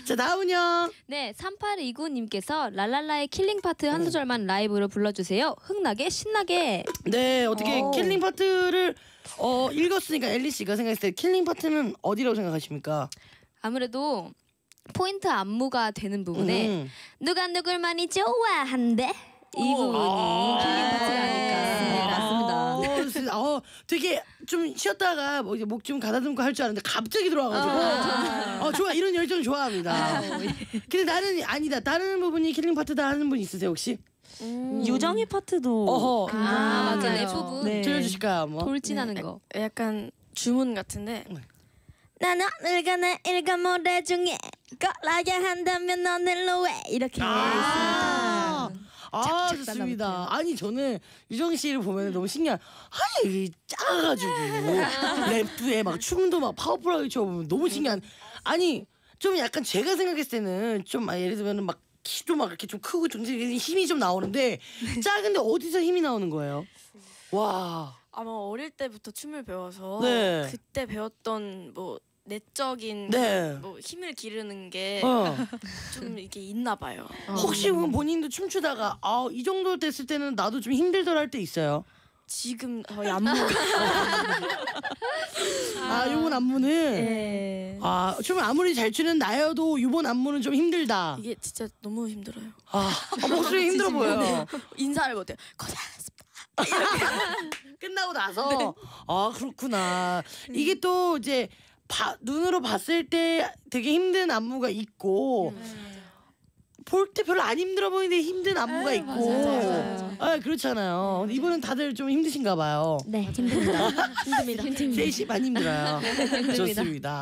자, 다음은요. 네, 3829님께서 랄랄라의 킬링 파트 한 소절만 라이브로 불러주세요. 흥나게 신나게. 네, 어떻게 킬링 파트를 읽었으니까 엘리 씨가 생각했을 때 킬링 파트는 어디라고 생각하십니까? 아무래도 포인트 안무가 되는 부분에 누가 누굴 많이 좋아한대 이 부분이 킬링 파트가 아닐까. 맞습니다. 되게 좀 쉬었다가 뭐 이제 목 좀 가다듬고 할 줄 알았는데 갑자기 들어와가지고 좋아, 이런 열정 좋아합니다. 근데 나는 아니다, 다른 부분이 킬링 파트다 하는 분 있으세요 혹시? 유정이 파트도 맞아, 내 부분 들려주실까요? 뭐? 돌진하는 거. 약간 주문 같은데. 나는 오늘과 내일과 모레 중에 걸어야 한다면 오늘로 왜 이렇게 있습니다. 좋습니다. 아니 저는 유정 씨를 보면 너무 신기한. 아니 작아가지고 랩도에 막 춤도 막 파워풀하게 춰보면 너무 신기한. 아니 좀 약간 제가 생각했을 때는 좀 예를 들면 막 키도 막 이렇게 좀 크고 좀 힘이 좀 나오는데 작은데 어디서 힘이 나오는 거예요? 와. 아마 어릴 때부터 춤을 배워서 네. 그때 배웠던 뭐 내적인 네. 뭐 힘을 기르는 게 좀 이게 있나 봐요. 혹시 그럼 본인도 춤추다가 이 정도 됐을 때는 나도 좀 힘들더라 할 때 있어요? 지금 거의 안무가 요번 안무는 네. 춤을 아무리 잘 추는 나여도 이번 안무는 좀 힘들다. 이게 진짜 너무 힘들어요. 목소리 힘들어 보여요. 인사를 못해요. 끝나고 나서 그렇구나. 이게 또 이제 눈으로 봤을 때 되게 힘든 안무가 있고 볼 때 별로 안 힘들어 보이는데 힘든 안무가 있고 그렇잖아요. 근데 이번엔 다들 좀 힘드신가 봐요. 네, 힘듭니다. 셋이 많이 힘들어요. 좋습니다.